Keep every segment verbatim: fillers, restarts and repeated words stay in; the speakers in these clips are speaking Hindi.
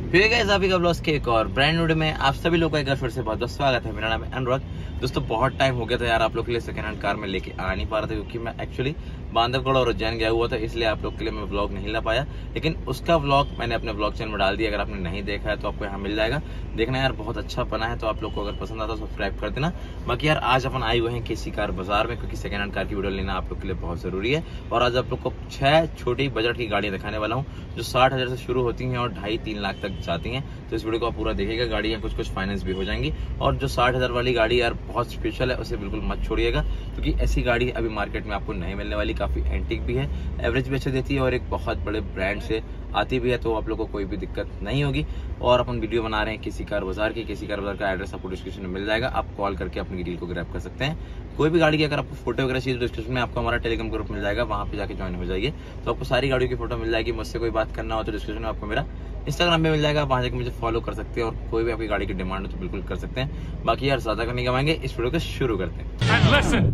फिर गए सभी का ब्लॉग्स के एक और ब्रांड वीडियो में आप सभी लोगों का एक बार फिर से बहुत बहुत स्वागत है। मेरा नाम है अनुराग। दोस्तों बहुत टाइम हो गया था यार आप लोग के लिए सेकंड हैंड कार में लेके आ नहीं पा रहा था, क्योंकि मैं एक्चुअली बांधवगढ़ और उज्जैन गया हुआ था, इसलिए आप लोग के लिए मैं व्लॉग नहीं ला पाया। लेकिन उसका व्लॉग मैंने अपने व्लॉग चैनल में डाल दिया। अगर आपने नहीं देखा है तो आपको यहाँ मिल जाएगा। देखना यार बहुत अच्छा बना है, तो आप लोग को अगर पसंद आता है सब्सक्राइब कर देना। बाकी यार आज अपन आए हुए हैं केसी कार बाजार में, क्योंकि सेकंड हैंड कार की वीडियो लेना आप लोग के लिए बहुत जरूरी है। और आज आप लोग को छह छोटी बजट की गाड़ियां दिखाने वाला हूँ, जो साठ हजार से शुरू होती हैं और ढाई तीन लाख तक जाती हैं। तो इस वीडियो को आप पूरा देखिएगा। गाड़ियां कुछ कुछ फाइनेंस भी हो जाएंगी। और जो साठ हजार वाली गाड़ी यार बहुत स्पेशल है, उसे बिल्कुल मत छोड़िएगा, क्योंकि ऐसी गाड़ी अभी मार्केट में आपको नहीं मिलने वाली। काफी एंटीक भी है, एवरेज भी अच्छा देती है और एक बहुत बड़े ब्रांड से आती भी है, तो आप लोगों को कोई भी दिक्कत नहीं होगी। और अपन वीडियो बना रहे हैं केसी कार बाजार की। केसी कार बाजार का एड्रेस आपको डिस्क्रिप्शन में मिल जाएगा। आप कॉल करके अपनी डील को ग्रैब कर सकते हैं। कोई भी गाड़ी की अगर आपको फोटो वगैरह चाहिए तो डिस्क्रिप्शन में आपको हमारा टेलीग्राम ग्रुप मिल जाएगा, वहां पे जाके ज्वाइन हो जाइए, तो आपको सारी गाड़ियों की फोटो मिल जाएगी। मुझसे कोई बात करना हो तो डिस्क्रिप्शन में आपको मेरा इंस्टाग्राम पे मिल जाएगा, वहां जाकर मुझे फॉलो कर सकते हैं। और कोई भी आपकी गाड़ी की डिमांड हो तो बिल्कुल कर सकते हैं। बाकी यार ज्यादा करने कमाएंगे, इस वीडियो को शुरू करते हैं।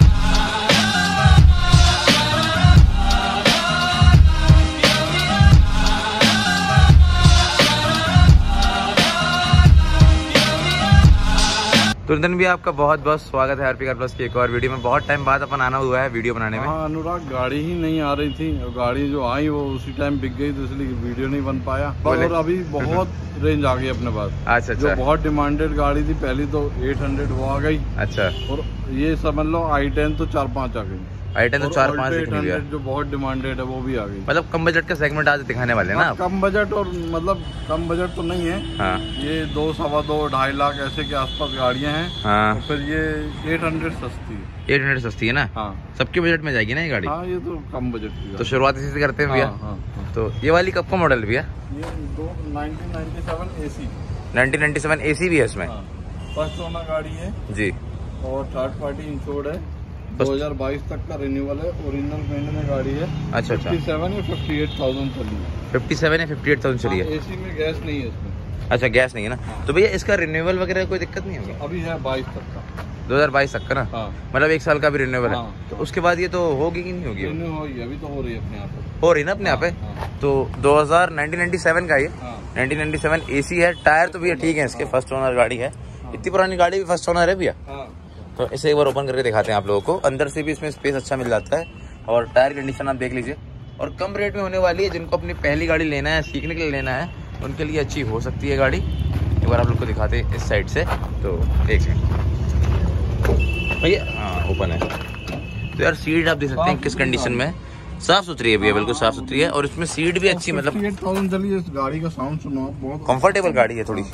तो नितिन भी आपका बहुत बहुत स्वागत है आरपी कार प्लस की एक और वीडियो में। बहुत टाइम बाद अपन आना हुआ है वीडियो बनाने में। हाँ अनुराग, गाड़ी ही नहीं आ रही थी और गाड़ी जो आई वो उसी टाइम बिक गई, तो इसलिए वीडियो नहीं बन पाया। और अभी बहुत रेंज आ गई अपने पास। अच्छा अच्छा। जो बहुत डिमांडेड गाड़ी थी पहली तो आठ सौ वो आ गई। अच्छा। और ये समझ लो आई टेन तो चार पाँच आ गई। आई टेन तो चार पाँच जो बहुत डिमांडेड है वो भी आ गई। मतलब कम बजट का सेगमेंट आज दिखाने वाले हैं ना। कम बजट और मतलब कम बजट तो नहीं है। हाँ। ये दो सवा दो ढाई लाख ऐसे के आसपास गाड़ियां हैं। हाँ। तो फिर ये आठ सौ सस्ती है। आठ सौ सस्ती है ना। हाँ। सबके बजट में जाएगी ना ये गाड़ी। हाँ, ये तो कम बजट की। तो शुरुआत इसी से करते हैं भैया। हाँ, हाँ। तो ये वाली कब का मॉडल भैया? ये दो nineteen ninety seven AC. Nineteen ninety seven AC भी है इसमें। फर्स्ट ओनर गाड़ी है जी, और थर्ड पार्टी इंश्योर्ड है। दो हज़ार बाईस तक का रिन्यूअल है। ओरिजिनल पेंट में गाड़ी है। अच्छा अच्छा। सत्तावन या अट्ठावन हज़ार चली है। सत्तावन या अट्ठावन हज़ार चली है। एसी में गैस नहीं है इसमें। अच्छा, गैस नहीं है ना। हाँ। तो भैया इसका रिन्यूअल वगैरह कोई दिक्कत नहीं होगी? अभी है बाईस तक का। दो हज़ार बाईस तक का ना। हाँ। मतलब एक साल का भी रिन्यूअल है। तो उसके बाद ये तो होगी कि नहीं होगी? होगी, अभी तो हो रही है अपने आप पे। हो रही ना अपने आप पे। तो दो हज़ार नाइनटीन नाइंटी सेवन का ये नाइनटीन नाइंटी सेवन एसी है। टायर तो भैया ठीक है इसके, फर्स्ट ओनर गाड़ी है। इतनी पुरानी गाड़ी भी फर्स्ट ओनर है भैया। तो इसे एक बार ओपन करके दिखाते हैं आप लोगों को। अंदर से भी इसमें स्पेस अच्छा मिल जाता है और टायर कंडीशन आप देख लीजिए। और कम रेट में होने वाली है। जिनको अपनी पहली गाड़ी लेना है, सीखने के लिए लेना है, उनके लिए अच्छी हो सकती है गाड़ी। एक बार आप लोग को दिखाते हैं इस साइड से। तो एक सेकंड भैया, हाँ ओपन है। तो यार सीट आप देख सकते हैं किस कंडीशन में, साफ सुथरी है भैया, बिल्कुल साफ सुथरी है। और इसमें सीट भी अच्छी, मतलब इस गाड़ी का साउंड सुनो, बहुत कंफर्टेबल गाड़ी है थोड़ी।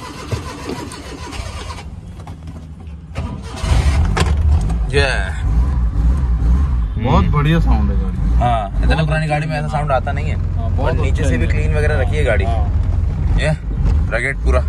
बहुत बढ़िया साउंड है गाड़ी। हाँ, इतना पुरानी गाड़ी में ऐसा साउंड आता नहीं है। हाँ, और नीचे से भी क्लीन वगैरह रखी है गाड़ी। हाँ। ये रगेट पूरा।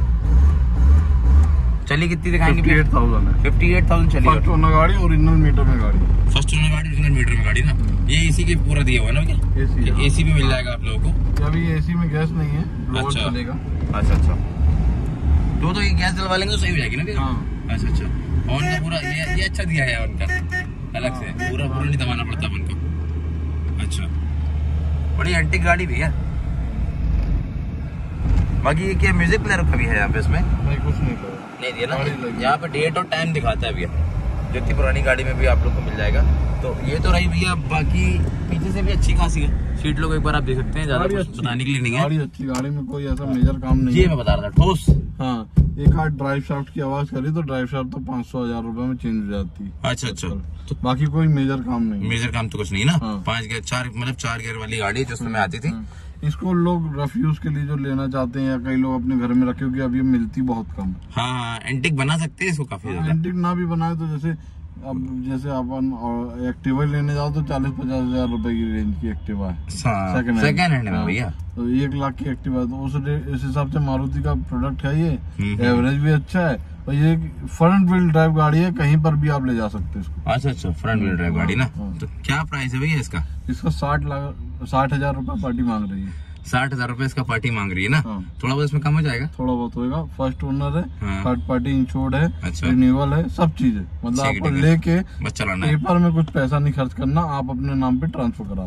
चली कितनी दिखाएंगे? अट्ठावन हज़ार है। अट्ठावन हज़ार चली। फर्स्ट ओनर गाड़ी, ओरिजिनल मीटर में गाड़ी। फर्स्ट ओनर गाड़ी, ओरिजिनल मीटर में गाड़ी ना। ये एसी के पूरा दिया हुआ है ना भैया? एसी एसी भी मिल जाएगा आप लोगों को। अभी एसी में गैस नहीं है। अच्छा चलेगा। अच्छा अच्छा। तो तो ये गैस डलवा लेंगे तो सही हो जाएगी ना भैया? अच्छा अच्छा। और ना पूरा ये ये अच्छा दिया है उनका अलग से, पूरा पूरा नहीं दबाना पड़ता अपन को। अच्छा, बड़ी एंटीक गाड़ी भी है। बाकी ये क्या म्यूजिक प्लेयर का भी है यहाँ पे? इसमें नहीं, कुछ नहीं नहीं दिया ना। यहाँ पे डेट और टाइम दिखाता है भैया, जो इतनी पुरानी गाड़ी में भी आप लोग को मिल जाएगा। तो ये तो रही भैया। बाकी पीछे से भी अच्छी खासी है। सीट लोग एक बार आप देख सकते हैं, ज्यादा कुछ बताने के लिए नहीं है। गाड़ी अच्छी, गाड़ी में कोई ऐसा मेजर काम नहीं है। ये मैं बता रहा था, ठोस। हाँ, एक आध ड्राइव शाफ्ट की आवाज करी तो ड्राइव शाफ्ट तो पाँच सौ हजार रूपए में चेंज हो जाती है। अच्छा अच्छा। तो बाकी कोई मेजर काम नहीं। मेजर काम तो कुछ नहीं ना। हाँ। पांच गियर चार मतलब चार गियर वाली गाड़ी जो उसमें आती थी। इसको लोग रफ यूज के लिए जो लेना चाहते हैं, या कई लोग अपने घर में रखे, क्योंकि अब ये मिलती बहुत कम। हाँ, एंटिक बना सकते हैं इसको काफी ज्यादा। एंटिक ना भी बनाए तो जैसे अब जैसे अपन एक्टिवा लेने जाओ तो चालीस पचास हजार रुपए की रेंज की एक्टिवा है सेकंड हैंड में भैया। तो एक लाख की एक्टिवा, तो उस हिसाब से मारुति का प्रोडक्ट है ये। एवरेज भी अच्छा है और ये फ्रंट व्हील ड्राइव गाड़ी है, कहीं पर भी आप ले जा सकते हैं इसको। अच्छा अच्छा, फ्रंट व्हील ड्राइव गाड़ी ना। तो क्या प्राइस है भैया इसका? इसका साठ लाख साठ हजार रूपए पार्टी मांग रही है। साठ हजार रूपए इसका पार्टी मांग रही है ना। हाँ। थोड़ा बहुत इसमें कम हो जाएगा? थोड़ा बहुत होगा। फर्स्ट ओनर है। हाँ। थर्ड पार्टी इंश्योर्ड है। अच्छा। रिन्यूअल है, सब चीज है। मतलब आपको लेके पेपर में कुछ पैसा नहीं खर्च करना, आप अपने नाम पे ट्रांसफर कराओ बस।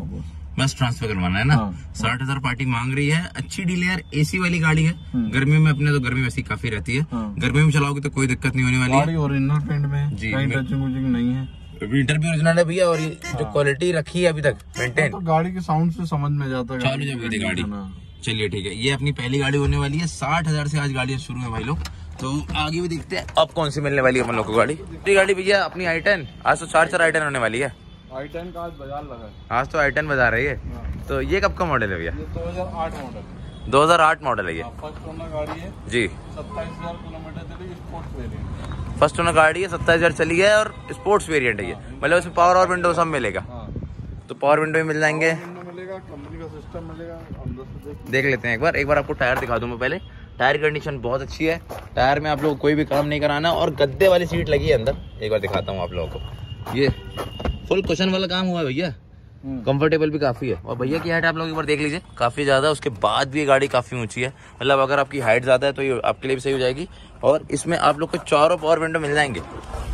बस ट्रांसफर करवाना है ना। साठ हजार पार्टी मांग रही है। अच्छी डील है यार, एसी वाली गाड़ी है। गर्मी में अपने तो गर्मी वैसी काफी रहती है, गर्मी में चलाओगे तो कोई दिक्कत नहीं होने वाली है। ओरिजिनल पेंट में जी, टचिंग नहीं है, विंटर भी ओरिजिनल है भैया। और ये जो क्वालिटी रखी है अभी तक मेंटेन, तो गाड़ी के साउंड से समझ में जाता है चालू जब होती गाड़ी। चलिए ठीक है, ये अपनी पहली गाड़ी होने वाली है। साठ हजार से आज गाड़ियां शुरू है भाई लोग, तो आगे भी देखते हैं अब कौन सी मिलने वाली है अपन लोग को गाड़ी। गाड़ी भैया अपनी आई टेन, आज तो चार चार आई टेन होने वाली है। आई टेन का आज बाजार लगा है, आज तो आई टेन बाजार है ये। तो ये कब का मॉडल है भैया? दो हजार आठ मॉडल, दो हजार आठ मॉडल है ये। फर्स्ट ओनर गाड़ी है जी, सत्ताईस हजार किलोमीटर चली, स्पोर्ट्स वेरिएंट। फर्स्ट ओनर गाड़ी है, सत्ताईस हजार चली है और स्पोर्ट्स वेरिएंट है ये। मतलब इसमें पावर और विंडो सब मिलेगा, तो पावर विंडो भी मिल जाएंगे, कंपनी का सिस्टम मिलेगा। देख लेते हैं एक बार, एक बार आपको टायर दिखा दूं मैं पहले। टायर कंडीशन बहुत अच्छी है, टायर में आप लोग कोई भी काम नहीं कराना। और गद्दे वाली सीट लगी है अंदर, एक बार दिखाता हूँ आप लोगों को। ये फुल कुशन वाला काम हुआ है भैया, कंफर्टेबल भी काफी है। और भैया की हाइट आप लोग एक बार देख लीजिए, काफी ज्यादा। उसके बाद भी ये गाड़ी काफी ऊंची है, मतलब अगर आपकी हाइट ज्यादा है तो ये आपके लिए भी सही हो जाएगी। और इसमें आप लोग को चारों पावर विंडो मिल जाएंगे,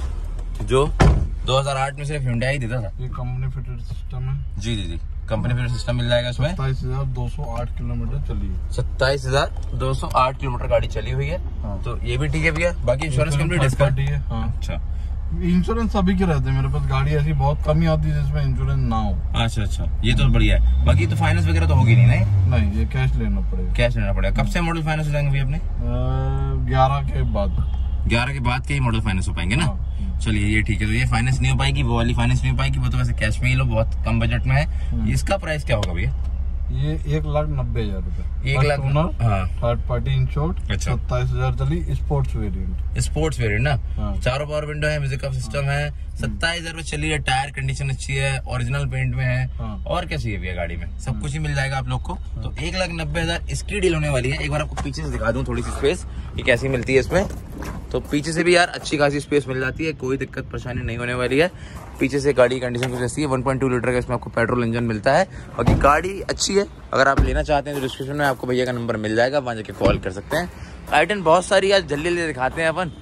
जो दो हजार आठ में सिर्फ Hyundai देता था। ये कंपनी फिटेड सिस्टम है जी जी जी, कंपनी फिटेड सिस्टम मिल जाएगा इसमें। सत्ताईस हजार दो सौ आठ किलोमीटर चली है, सत्ताईस हजार दो सौ आठ किलोमीटर गाड़ी चली हुई है। हाँ। तो ये भी ठीक है भैया। बाकी इंश्योरेंस कंप्लीट है। हाँ। अच्छा, इंश्योरेंस सभी के रहते हैं मेरे पास। गाड़ी ऐसी बहुत कम ही आती है जिसमें इंश्योरेंस ना हो। अच्छा अच्छा, ये तो बढ़िया है। बाकी तो फाइनेंस वगैरह तो होगी नहीं? नहीं नहीं, ये कैश लेना पड़ेगा। कैश लेना पड़ेगा। कब से मॉडल फाइनेंस हो जाएंगे भैया अपने? ग्यारह के बाद, ग्यारह के बाद के ही मॉडल फाइनेंस हो पाएंगे ना। चलिए ये ठीक है। तो ये फाइनेंस नहीं हो पाएगी, वो वाली फाइनेंस नहीं हो पाएगी, वो तो वैसे कैश में ही लो, बहुत कम बजट में है। इसका प्राइस क्या होगा भैया? ये एक लाख नब्बे हजार रूपए, एक लाख हाँ। Third party insured. अच्छा, सत्ताईस हजार चली, स्पोर्ट्स वेरिएंट। स्पोर्ट्स वेरिएंट ना। हाँ। चारों पावर विंडो है, म्यूजिक का सिस्टम है, सत्ताईस हजार चली है। टायर कंडीशन अच्छी है, ओरिजिनल पेंट में है। हाँ। और क्या चाहिए भैया गाड़ी में? सब कुछ ही मिल जाएगा आप लोग को। हाँ। तो एक लाख नब्बे हजार इसकी डील होने वाली है। एक बार आपको पीछे से दिखा दूं थोड़ी सी स्पेस कि कैसी मिलती है इसमें। तो पीछे से भी यार अच्छी खासी स्पेस मिल जाती है, कोई दिक्कत परेशानी नहीं होने वाली है। पीछे से गाड़ी कंडीशन कुछ ऐसी है, वन पॉइंट टू लीटर का इसमें आपको पेट्रोल इंजन मिलता है। बाकी गाड़ी अच्छी है, अगर आप लेना चाहते हैं तो डिस्क्रिप्शन में आपको भैया का नंबर मिल जाएगा, वहाँ जाके कॉल कर सकते हैं। आई टेन बहुत सारी आज जल्दी जल्दी दिखाते हैं अपन।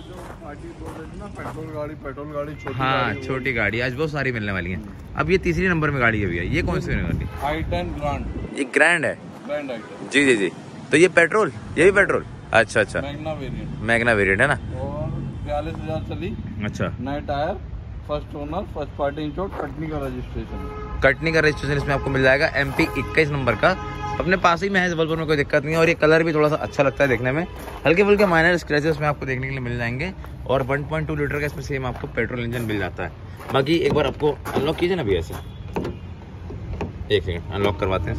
पेट्रोल गाड़ी, पेट्रोल गाड़ी छोटी, हाँ छोटी गाड़ी आज बहुत सारी मिलने वाली है। अब ये तीसरी नंबर में गाड़ी है भैया, ये कौन सी गाड़ी? I ten Grand. ये ग्रैंड है? ग्रैंड है जी जी जी। तो ये पेट्रोल, ये भी पेट्रोल? अच्छा अच्छा, मैग्ना वेरिएंट। मैग्ना वेरिएंट है ना। और बयालीस हजार चली। अच्छा, नए tyre, first owner, first party insured, Katni का रजिस्ट्रेशन। कटनी का रजिस्ट्रेशन इसमें आपको मिल जाएगा, एमपी इक्कीस नंबर का। अपने पास ही में है जबलपुर में, कोई दिक्कत नहीं है। और ये कलर भी थोड़ा सा अच्छा लगता है देखने में, हल्के फुल्के माइनर स्क्रैचेस में आपको देखने के लिए मिल जाएंगे। और वन पॉइंट टू लीटर का इसमें सेम आपको पेट्रोल इंजन मिल जाता है। बाकी एक बार आपको अनलॉक कीजिए ना भैया, ऐसे एक सेकंड अनलॉक करवाते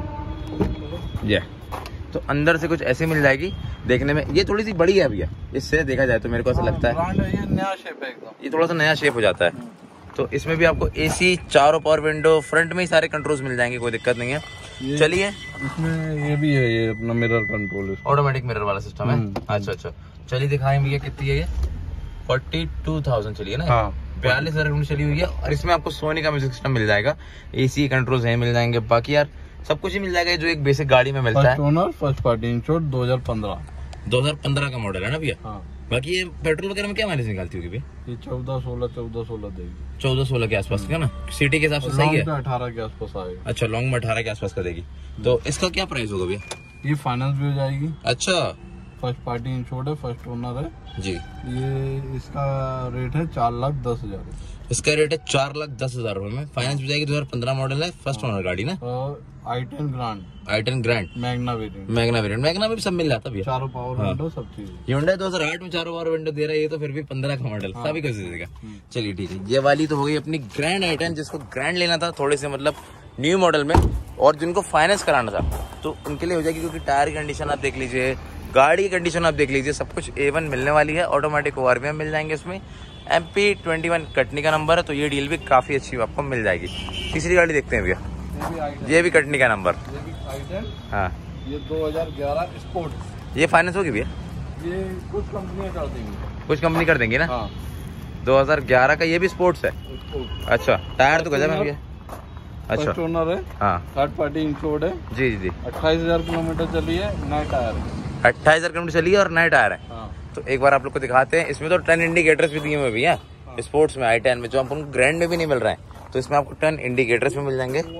हैं। ये तो अंदर से कुछ ऐसे मिल जाएगी देखने में। ये थोड़ी सी बड़ी है भैया, इससे देखा जाए तो मेरे को ऐसा लगता है ये नया शेप है एकदम, ये थोड़ा सा नया शेप हो जाता है। तो इसमें भी आपको एसी, चारों पावर विंडो, फ्रंट में ही सारे कंट्रोल्स मिल जाएंगे, कोई दिक्कत नहीं है। चलिए इसमें ये भी है, ये अपना मिरर कंट्रोल, ऑटोमेटिक मिरर वाला सिस्टम है। अच्छा अच्छा, चलिए दिखाएं भैया कितनी है ये? फोर्टी टू थाउजेंड चलिए ना। बयालीस हजार चली हुई है। और इसमें आपको सोनी का म्यूजिक सिस्टम मिल जाएगा, एसी कंट्रोल्स है मिल जाएंगे। बाकी यार सब कुछ ही मिल जाएगा जो एक बेसिक गाड़ी में मिलता है। ओनर, फर्स्ट पार्टी इंश्योर्ड, दो हजार पंद्रह दो हजार पंद्रह का मॉडल है ना भैया। हाँ। बाकी ये पेट्रोल वगैरह में क्या माइलेज निकालती होगी भैया? ये चौदह सोलह चौदह सोलह देगी, चौदह सोलह के आसपास का ना। सिटी के हिसाब से सही है, अठारह के आसपास आएगा। अच्छा, लॉन्ग में अठारह के आसपास का देगी। तो इसका क्या प्राइस होगा भैया? ये फाइनेंस भी हो जाएगी। अच्छा, फर्स्ट पार्टी इंश्योर्ड है, फर्स्ट ओनर है जी। ये इसका रेट है चार लाख दस हजार। इसका रेट है चार लाख दस हजार रुपए में, फाइनेंस भी जाएगी। दो हजार पंद्रह मॉडल है, फर्स्ट ओनर गाड़ी ना। I ten Grand, i ten Grand, Magna variant, Magna variant, Magna में भी सब मिल जाता है, चारों पावर विंडो सब चीज। Hyundai दो हजार आठ में चारों पावर विंडो दे रहा है, ये तो फिर भी पंद्रह का मॉडल, सभी कुछ देगा। चलिए ठीक है, ये वाली तो हो गई अपनी ग्रैंड आई टेन। जिसको ग्रैंड लेना था थोड़े से मतलब न्यू मॉडल में, और जिनको फाइनेंस कराना था तो उनके लिए हो जाएगी, क्योंकि टायर की कंडीशन आप देख लीजिए, गाड़ी की कंडीशन आप देख लीजिए, सब कुछ ए वन मिलने वाली है। ऑटोमेटिक ओआरवीएम मिल जाएंगे इसमें, एमपी ट्वेंटी वन कटनी का नंबर है, तो ये डील भी काफी अच्छी आपको मिल जाएगी। तीसरी गाड़ी देखते हैं भैया, ये भी कटनी का नंबर। हाँ, ये दो हजार ग्यारह स्पोर्ट। ये फाइनेंस होगी भैया? ये कुछ कंपनियां कर देंगी, कुछ कंपनी कर देंगी ना। हाँ। दो हजार ग्यारह का ये भी स्पोर्ट्स है। अच्छा, टायर तो गजब है भैया। अच्छा, ओनर है। हाँ, थर्ड पार्टी इंश्योर्ड है जी जी जी। अट्ठाईस हजार किलोमीटर चली है, नए टायर है। अट्ठाईस हजार किलोमीटर चली है और नए टायर है। हाँ। तो एक बार आप लोग को दिखाते हैं। इसमें तो टर्न इंडिकेटर्स भी दिए हुए भैया। हाँ। स्पोर्ट्स में आई टेन में, जो आपको ग्रैंड में भी नहीं मिल रहा है, तो इसमें आपको टर्न इंडिकेटर्स भी मिल जाएंगे।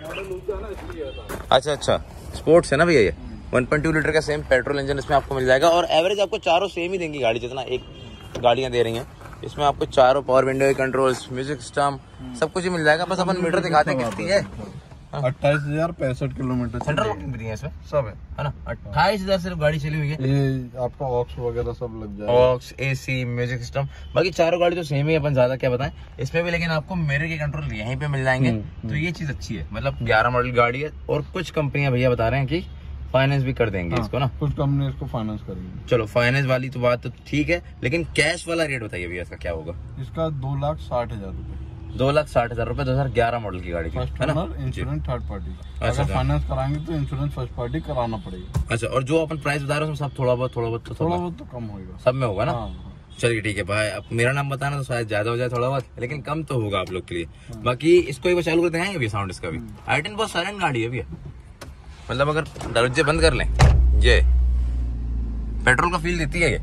अच्छा अच्छा, स्पोर्ट्स है ना भैया ये। वन पॉइंट टू लीटर का सेम पेट्रोल इंजन इसमें आपको मिल जाएगा और एवरेज आपको चारों सेम ही देंगी गाड़ी, जितना एक गाड़ियां दे रही हैं इसमें आपको चारों power window controls, music system सब कुछ ही मिल जाएगा। बस अपन मीटर दिखाते हैं कितनी है। अट्ठाईस हजार पैंसठ किलोमीटर सेंट्रल लॉकिंग भी है इसमें, सब है है ना। अट्ठाईस हजार सिर्फ गाड़ी चली हुई है। ये आपका ऑक्स वगैरह सब लग जाएगा, ऑक्स, एसी, म्यूजिक सिस्टम, बाकी चारों गाड़ी तो सेम ही है, अपन ज्यादा क्या बताएं इसमें भी। लेकिन आपको मिरर के कंट्रोल यहीं पे मिल जाएंगे, तो ये चीज अच्छी है। मतलब ग्यारह मॉडल गाड़ी है और कुछ कंपनियां भैया बता रहे हैं कि फाइनेंस भी कर देंगे। हाँ, इसको ना कुछ कंपनी इसको फाइनेंस करेंगे। चलो फाइनेंस वाली तो बात तो ठीक है, लेकिन कैश वाला रेट बताइए भैया इसका क्या होगा। इसका दो लाख साठ हजार रूपए दो लाख साठ हजार रूपए दो हजार ग्यारह मॉडल की गाड़ी की, है ना। इंश्योरेंस थर्ड पार्टी, अच्छा, अगर फाइनेंस कराएंगे तो इंश्योरेंस फर्स्ट पार्टी कराना पड़ेगा। अच्छा, और जो अपन प्राइस बता रहे हैं सब थोड़ा बहुत थोड़ा बहुत तो थोड़ा बहुत तो कम होगा, सब में होगा ना। हाँ, चलिए ठीक है भाई, अब मेरा नाम बताना तो शायद ज्यादा हो जाए थोड़ा बहुत, लेकिन कम तो होगा आप लोग के लिए। बाकी इसको एक बार चालू करते हैं भैया, साउंड इसका भी। आई टेन बहुत साइलेंट गाड़ी है भैया, मतलब अगर दरवाजे बंद कर लें ये पेट्रोल का फील देती है ये,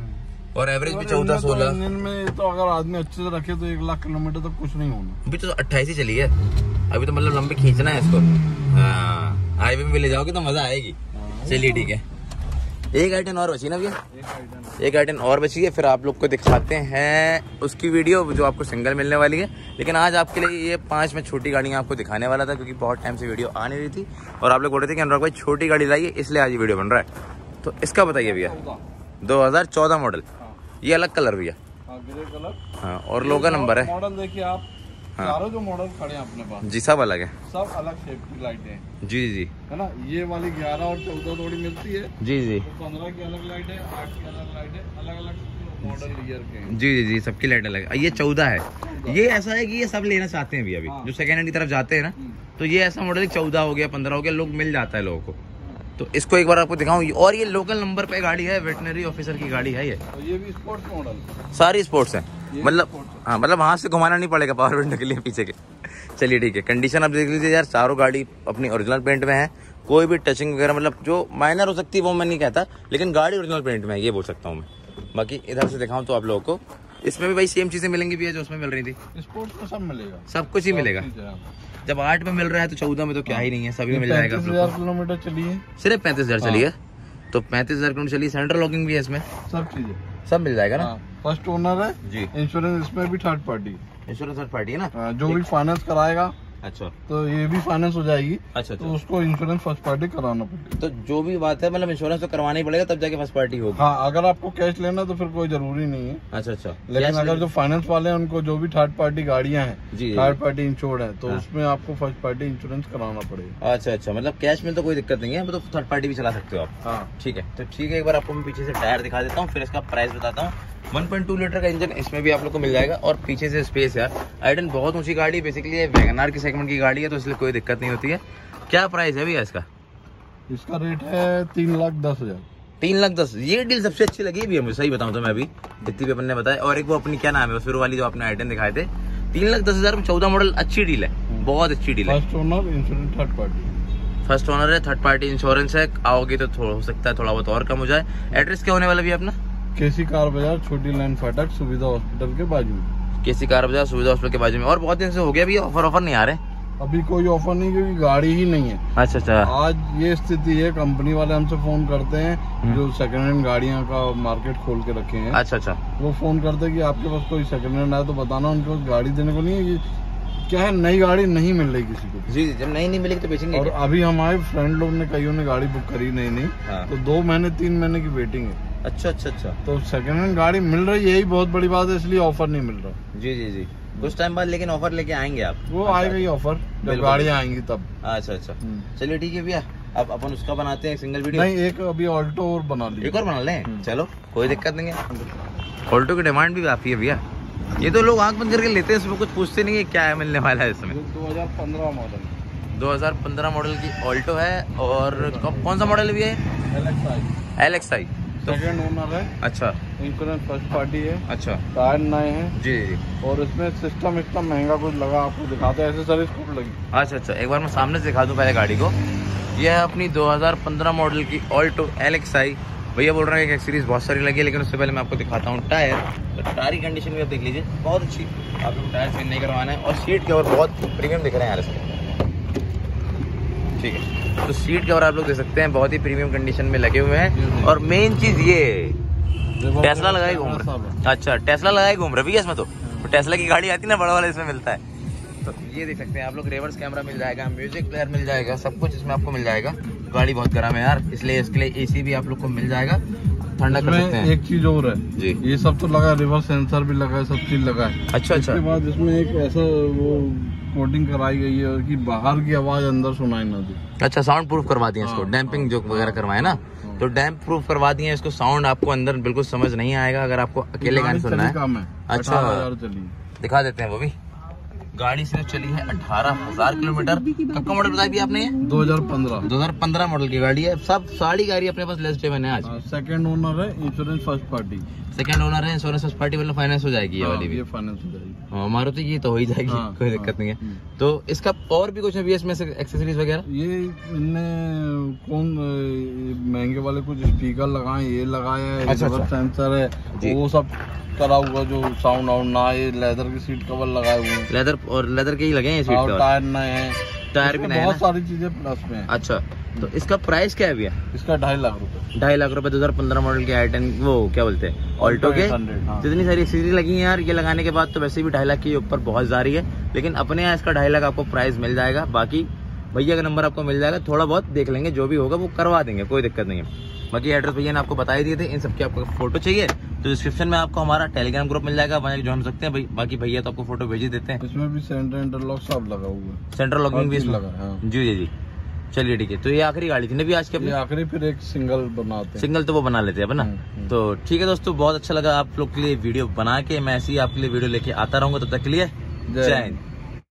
और एवरेज भी चौदह सोलह। इंजन में तो अगर आदमी अच्छे से रखे तो एक लाख किलोमीटर तक कुछ नहीं होना। अभी तो अट्ठाईस ही चली है, अभी तो मतलब लंबे खींचना है इसको। हाँ, हाईवे में ले जाओगे तो मजा आएगी। चलिए ठीक है, एक आई टेन और बची ना भैया, एक आई टेन और बची है, फिर आप लोग को दिखाते हैं उसकी वीडियो जो आपको सिंगल मिलने वाली है। लेकिन आज आपके लिए ये पांच में छोटी गाड़ियां आपको दिखाने वाला था, क्योंकि बहुत टाइम से वीडियो आ नहीं रही थी और आप लोग बोल रहे थे कि अनुराग भाई छोटी गाड़ी लाइए, इसलिए आज ये वीडियो बन रहा है। तो इसका बताइए भैया, दो हजार चौदह मॉडल, ये अलग कलर भैया, ग्रे कलर, हाँ, और लोगा नंबर है। मॉडल देखिए आप, हाँ, चारों जो मॉडल खड़े हैं अपने पास जी सब अलग है, सब अलग शेप की लाइटें हैं। जी जी, है ना। ये वाली ग्यारह और चौदह थोड़ी मिलती है, जी जी, तो पंद्रह की अलग लाइट है, आठ की अलग लाइट है, अलग अलग मॉडल ईयर के हैं। जी जी जी, सबकी लाइट अलग है। ये चौदह है, ये ऐसा है कि ये सब लेना चाहते हैं भैया अभी। हाँ, जो सेकंड हैंड की तरफ जाते हैं ना, तो ये ऐसा मॉडल चौदह हो गया, पंद्रह हो गया, लोग मिल जाता है लोगों को। तो इसको एक बार आपको दिखाऊं, और ये लोकल नंबर पे गाड़ी है, वेटनरी ऑफिसर की गाड़ी है ये। तो ये भी स्पोर्ट्स मॉडल, सारी स्पोर्ट्स है, मतलब हाँ, मतलब हाथ से घुमाना नहीं पड़ेगा पावर विंडो के लिए पीछे के। चलिए ठीक है, कंडीशन आप देख लीजिए यार, चारों गाड़ी अपनी ओरिजिनल पेंट में है, कोई भी टचिंग वगैरह मतलब जो माइनर हो सकती है वो मैं नहीं कहता, लेकिन गाड़ी ओरिजिनल पेंट में है ये बोल सकता हूँ मैं। बाकी इधर से दिखाऊं तो आप लोगों को इसमें भी भाई सेम चीजें मिलेंगी भैया जो उसमें मिल रही थी। स्पोर्ट्स में सब मिलेगा, सब कुछ ही मिलेगा। जब आठ में मिल रहा है तो चौदह में तो क्या ही नहीं है, सभी में मिल जाएगा। किलोमीटर चलिए, सिर्फ पैंतीस हजार चली है, तो पैंतीस हजार किलोमीटर चलिए। सेंट्रल लॉकिंग भी है इसमें, सब चीजें सब मिल जाएगा ना। फर्स्ट ओनर है जी, इंश्योरेंस इसमें भी third party, insurance third party है ना। जो भी फाइनेंस कराएगा, अच्छा, तो ये भी फाइनेंस हो जाएगी। अच्छा, तो उसको इंश्योरेंस फर्स्ट पार्टी कराना पड़ेगा। तो जो भी बात है मतलब इंश्योरेंस तो करवाना ही पड़ेगा, तब जाके फर्स्ट पार्टी होगी। हाँ, अगर आपको कैश लेना तो फिर कोई जरूरी नहीं है। अच्छा अच्छा, लेकिन अगर जो फाइनेंस वाले हैं उनको जो भी थर्ड पार्टी गाड़ियां हैं, थर्ड पार्टी इंश्योर्ड है, तो उसमें आपको फर्स्ट पार्टी इंश्योरेंस कराना पड़ेगा। अच्छा अच्छा, मतलब कैश में तो कोई दिक्कत नहीं है, तो थर्ड पार्टी भी चला सकते हो आप। हाँ ठीक है, तो ठीक है, एक बार आपको मैं पीछे से टायर दिखा देता हूँ, फिर इसका प्राइस बताता हूँ। वन पॉइंट टू लीटर का इंजन इसमें भी आप लोग को मिल जाएगा, और पीछे से स्पेस यार। आई टेन बहुत ऊंची गाड़ी है, बेसिकली ये वैगनआर की सेगमेंट की गाड़ी है, तो इसलिए कोई दिक्कत नहीं होती है। क्या प्राइस है भैया इसका? इसका रेट है तीन लाख दस हजार तीन लाख दस। ये डील सबसे अच्छी लगी भी है मुझे, सही बताऊं तो मैं अभी जितनी भी अपन ने बताया। और एक वो अपनी क्या नाम है फिर वाली जो आपने आई टेन दिखाए थे, तीन लाख दस हजार में चौदह मॉडल, अच्छी डील है, बहुत अच्छी डील है। First owner insurance third party, first owner है, थर्ड पार्टी इंश्योरेंस है। आओगे तो हो सकता है थोड़ा बहुत और कम हो जाए। एड्रेस क्या होने वाला भी अपना? केसी कार बाजार, छोटी लाइन फाटक, सुविधा हॉस्पिटल के बाजू में। केसी कार बाजार, सुविधा हॉस्पिटल के बाजू में। और बहुत दिन से हो गया भी ऑफर ऑफर नहीं आ रहे अभी, कोई ऑफर नहीं, क्योंकि गाड़ी ही नहीं है। अच्छा अच्छा, आज ये स्थिति है, कंपनी वाले हमसे फोन करते हैं जो सेकंड हैंड गाड़ियां का मार्केट खोल के रखे हैं। अच्छा अच्छा, वो फोन करते हैं कि आपके पास कोई सेकंड हैंड आया तो बताना, उनको गाड़ी देने को नहीं है। कि क्या है, नई गाड़ी नहीं मिल रही किसी को। जी, जब नई नहीं मिलेगी तो बेचेंगे। और अभी हमारे फ्रेंड लोग ने, कईयों ने गाड़ी बुक करी नहीं नहीं हाँ। तो दो महीने तीन महीने की वेटिंग है। अच्छा अच्छा अच्छा, तो सेकंड हैंड गाड़ी मिल रही है, यही बहुत बड़ी बात है, इसलिए ऑफर नहीं मिल रहा। जी जी जी, कुछ टाइम बाद लेकिन ऑफर लेके आएंगे आप। वो आएगा ही ऑफर, जब गाड़ियाँ आएंगी तब। अच्छा अच्छा, चलिए ठीक है भैया, अब अपन उसका बनाते हैं सिंगल वीडियो। नहीं, एक अभी ऑल्टो और बना ली, एक और बना लें, चलो कोई दिक्कत नहीं है। ऑल्टो की डिमांड भी काफी है भैया, ये तो लोग आंख बंद करके लेते हैं, इसमें कुछ पूछते नहीं है क्या है मिलने वाला है इसमें। दो हजार पंद्रह मॉडल, दो हजार पंद्रह मॉडल की ऑल्टो है। और कौन सा मॉडल है भैया? L X I. L X I second owner है। अच्छा, इंश्योरेंस फर्स्ट पार्टी है। अच्छा, टायर नए हैं। जी जी, और इसमें सिस्टम इतना महंगा कुछ लगा, आपको दिखाते हैं, ऐसे सर्विस खूब लगी। अच्छा अच्छा, एक बार मैं सामने से दिखा दूं पहले गाड़ी को। यह है अपनी दो हजार पंद्रह मॉडल की ऑल्टो एल एक्स आई। भैया बोल रहे हैं कि एक्सरीज बहुत सारी लगी है, लेकिन उससे पहले मैं आपको दिखाता हूँ टायर। तो टायर की कंडीशन भी आप देख लीजिए, बहुत अच्छी। आपको टायर चेंज नहीं करवाना है, और सीट के और बहुत प्रीमियम दिख रहे हैं यार इसमें। ठीक है। तो सीट कवर आप लोग देख सकते हैं, बहुत ही प्रीमियम कंडीशन में लगे हुए हैं। और मेन चीज ये टेस्ला लगाई घूम रहा। अच्छा, टेस्ला लगाई घूम रहा भैया इसमें। तो टेस्ला की गाड़ी आती है ना, बड़ा वाला, इसमें मिलता है। तो ये देख सकते हैं आप लोग, रिवर्स कैमरा मिल जाएगा, म्यूजिक प्लेयर मिल जाएगा, सब कुछ इसमें आपको मिल जाएगा। गाड़ी बहुत गर्म है यार, इसलिए इसके लिए एसी भी आप लोग को मिल जाएगा, ठंडा कर सकते हैं। एक चीज और है जी, ये सब तो लगा, रिवर्स सेंसर भी लगा है, सब चीज लगा है। अच्छा अच्छा। इसके बाद इसमें एक ऐसा वो कोटिंग कराई गई है कि बाहर की आवाज अंदर सुनाई ना दे। अच्छा, साउंड प्रूफ करवा दिए इसको, डैम्पिंग जो वगैरह करवाए ना, तो डैम्प प्रूफ करवा दिए इसको। साउंड आपको अंदर बिल्कुल समझ नहीं आएगा अगर आपको अकेले गाने सुनना है। अच्छा, दिखा देते हैं वो भी। गाड़ी सिर्फ चली है अठारह हजार किलोमीटर। कब का मॉडल बताया भी आपने? दो हजार पंद्रह दो हजार पंद्रह मॉडल की गाड़ी है। सब सारी गाड़ी अपने पास लेस ड्राइव है आज। सेकंड ओनर है, insurance first party. Second owner है, इंश्योरेंस फर्स्ट पार्टी, मतलब फाइनेंस हो जाएगी ये वाली भी। ये फाइनेंस हो जाएगी। हाँ, मारुति ये तो हो ही जाएगी, हाँ, कोई दिक्कत नहीं है। तो इसका और भी कुछ है भी इसमें से एक्सेसरीज वगैरह? ये इनने कौन महंगे वाले कुछ स्पीकर लगाए, ये लगाया है, अच्छा, अच्छा। सेंसर है, वो सब करा हुआ, जो साउंड आउंड ना। ये लेदर की सीट कवर लगाए हुए हैं, लेदर और लेदर के ही लगे हैं सीट कवर। टायर नए हैं, टायर भी नए हैं, बहुत सारी चीजें प्लस में है। अच्छा, तो इसका प्राइस क्या है भैया? इसका ढाई लाख रुपए ढाई लाख रुपए दो हजार पंद्रह मॉडल के आई टेन, वो क्या बोलते हैं, ऑल्टो के। जितनी सारी एक्सेसरीज लगी हैं यार, ये लगाने के बाद तो वैसे भी ढाई लाख के ऊपर बहुत जा रही है, लेकिन अपने यहाँ इसका ढाई लाख आपको प्राइस मिल जाएगा। बाकी भैया का नंबर आपको मिल जाएगा, थोड़ा बहुत देख लेंगे, जो भी होगा वो करवा देंगे, कोई दिक्कत नहीं है। बाकी एड्रेस भैया ने आपको बता ही दिए थे। इन सबके आपको फोटो चाहिए तो डिस्क्रिप्शन में आपको हमारा टेलीग्राम ग्रुप मिल जाएगा, वहाँ ज्वाइन सकते हैं भाई। बाकी भैया तो आपको फोटो भेज ही देते हैं। इसमें भी सेंटर इंटरलॉक सब लगा हुआ है, सेंटर लॉकिंग भी इसमें लगा है। हाँ। जी जी जी, चलिए ठीक है। तो ये आखिरी गाड़ी थी ना भी आज के अपने? आखिरी, फिर एक सिंगल बनाते हैं। सिंगल तो वो बना लेते हैं अपना। तो ठीक है दोस्तों, बहुत अच्छा लगा आप लोग के लिए वीडियो बना के। मैं ऐसे ही आपके लिए वीडियो लेके आता रहूंगा, तब तक के लिए जय हिंद।